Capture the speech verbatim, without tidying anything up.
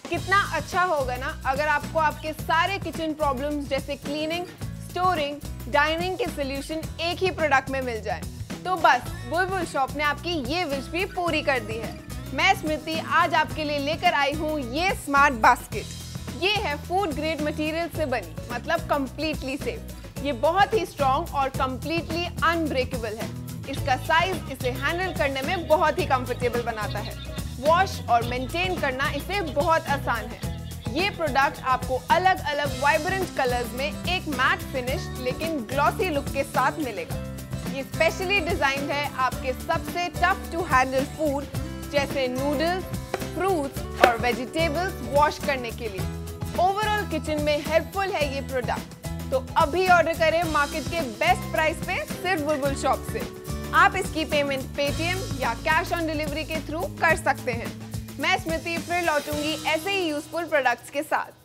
कितना अच्छा होगा ना अगर आपको आपके सारे किचन प्रॉब्लम्स जैसे क्लीनिंग, स्टोरिंग, डाइनिंग के सॉल्यूशन एक ही प्रोडक्ट में मिल जाए। तो बस बुलबुल शॉप ने आपकी ये विश भी पूरी कर दी है। मैं स्मृति आज आपके लिए लेकर आई हूँ ये स्मार्ट बास्केट। ये है फूड ग्रेड मटेरियल से बनी, मतलब कंप्लीटली सेफ। ये बहुत ही स्ट्रॉन्ग और कंप्लीटली अनब्रेकेबल है। इसका साइज इसे हैंडल करने में बहुत ही कंफर्टेबल बनाता है। वॉश और मेंटेन करना इसे बहुत आसान है। ये प्रोडक्ट आपको अलग अलग वाइब्रेंट कलर्स में एक मैट फिनिश लेकिन ग्लॉसी लुक के साथ मिलेगा। ये स्पेशली डिजाइंड है आपके सबसे टफ टू हैंडल फूड जैसे नूडल्स, फ्रूट्स और वेजिटेबल्स वॉश करने के लिए। ओवरऑल किचन में हेल्पफुल है ये प्रोडक्ट। तो अभी ऑर्डर करें मार्केट के बेस्ट प्राइस पे सिर्फ बुलबुल शॉप से। आप इसकी पेमेंट पेटीएम या कैश ऑन डिलीवरी के थ्रू कर सकते हैं। मैं स्मृति फिर लौटूंगी ऐसे ही यूजफुल प्रोडक्ट्स के साथ।